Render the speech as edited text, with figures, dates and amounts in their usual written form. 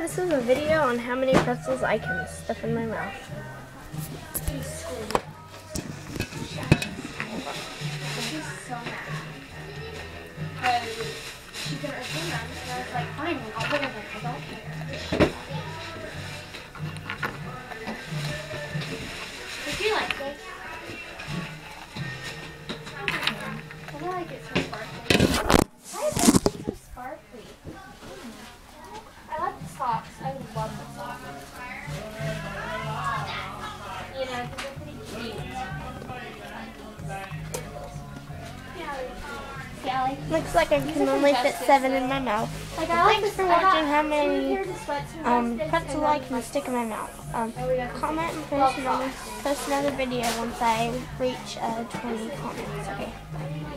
this is a video on how many pretzels I can stuff in my mouth. She's so mad. Because she couldn't return them, and I was like, fine, I'll put them in. I don't care. Did you like this? I feel like it's so sparkly. Why is everything so sparkly? I like the socks. I love the socks. You know, because they're pretty cute. Yeah, I like Looks like I can only fit 7 in my mouth. Like, Thanks for watching how many pretzels pretzels I can stick in my mouth. Comment and post another video once I reach 20 comments. Okay, bye.